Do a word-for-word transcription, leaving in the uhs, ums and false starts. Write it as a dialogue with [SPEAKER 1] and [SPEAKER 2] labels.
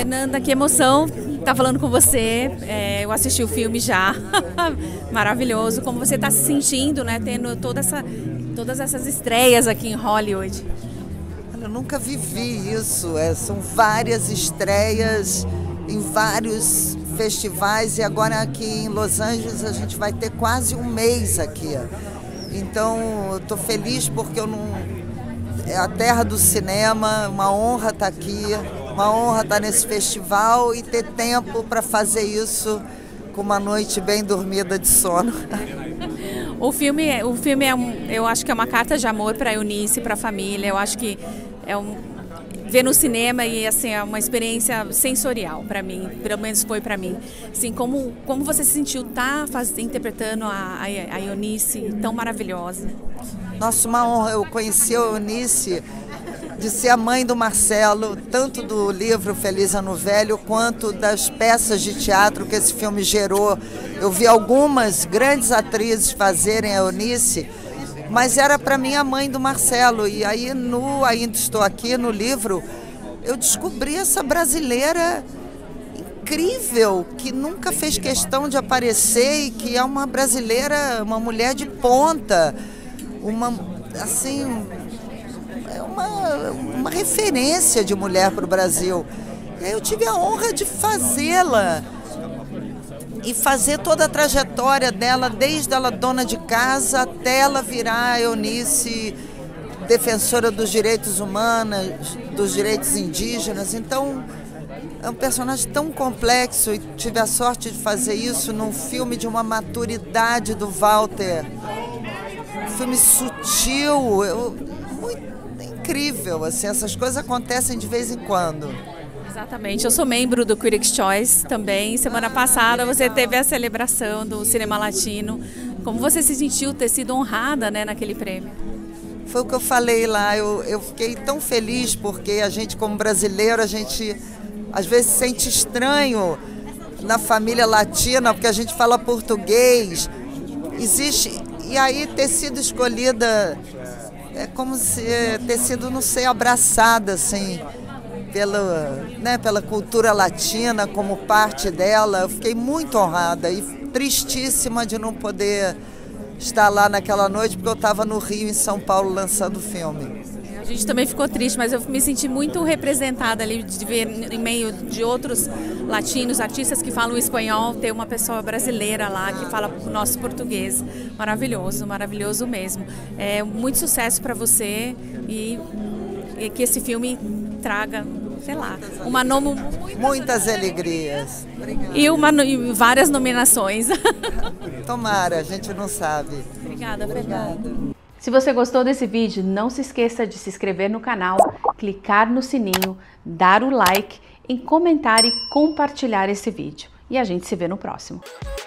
[SPEAKER 1] Fernanda, que emoção estar falando com você. É, eu assisti o filme já, maravilhoso. Como você está se sentindo, né, tendo toda essa, todas essas estreias aqui em Hollywood?
[SPEAKER 2] Eu nunca vivi isso. É, são várias estreias em vários festivais e agora aqui em Los Angeles a gente vai ter quase um mês aqui. Então eu estou feliz porque eu não... é a terra do cinema, uma honra estar aqui. Uma honra estar nesse festival e ter tempo para fazer isso com uma noite bem dormida de sono.
[SPEAKER 1] O filme, o filme é um, eu acho que é uma carta de amor para a Eunice, para a família. Eu acho que é um ver no cinema e assim é uma experiência sensorial para mim, pelo menos foi para mim. Assim, como como você se sentiu tá faz, interpretando a, a, a Eunice tão maravilhosa?
[SPEAKER 2] Nossa, uma honra. Eu conheci a Eunice de ser a mãe do Marcelo, tanto do livro Feliz Ano Velho, quanto das peças de teatro que esse filme gerou. Eu vi algumas grandes atrizes fazerem a Eunice, mas era para mim a mãe do Marcelo. E aí, no Ainda Estou Aqui, no livro, eu descobri essa brasileira incrível, que nunca fez questão de aparecer e que é uma brasileira, uma mulher de ponta, uma, assim... é uma, uma referência de mulher para o Brasil. E aí eu tive a honra de fazê-la e fazer toda a trajetória dela, desde ela dona de casa até ela virar a Eunice, defensora dos direitos humanos, dos direitos indígenas. Então é um personagem tão complexo e tive a sorte de fazer isso num filme de uma maturidade do Walter. Um filme sutil, eu, muito incrível, assim, essas coisas acontecem de vez em quando.
[SPEAKER 1] Exatamente, eu sou membro do Critics' Choice também. Semana ah, passada você teve a celebração do cinema latino. Como você se sentiu ter sido honrada, né, naquele prêmio?
[SPEAKER 2] Foi o que eu falei lá, eu, eu fiquei tão feliz porque a gente como brasileiro, a gente às vezes se sente estranho na família latina porque a gente fala português. Existe, e aí ter sido escolhida é como se ter sido, não sei, abraçada assim, pela, né, pela cultura latina como parte dela. Eu fiquei muito honrada e tristíssima de não poder estar lá naquela noite, porque eu estava no Rio, em São Paulo, lançando o filme.
[SPEAKER 1] A gente também ficou triste, mas eu me senti muito representada ali de ver, em meio de outros latinos, artistas que falam espanhol, ter uma pessoa brasileira lá que fala o nosso português. Maravilhoso, maravilhoso mesmo. É, muito sucesso para você e, e que esse filme traga, sei lá, uma nome...
[SPEAKER 2] Muitas, muitas alegrias.
[SPEAKER 1] E, uma, e várias nominações.
[SPEAKER 2] Tomara, a gente não sabe.
[SPEAKER 1] Obrigada, obrigada. Se você gostou desse vídeo, não se esqueça de se inscrever no canal, clicar no sininho, dar o like, em comentar e compartilhar esse vídeo. E a gente se vê no próximo.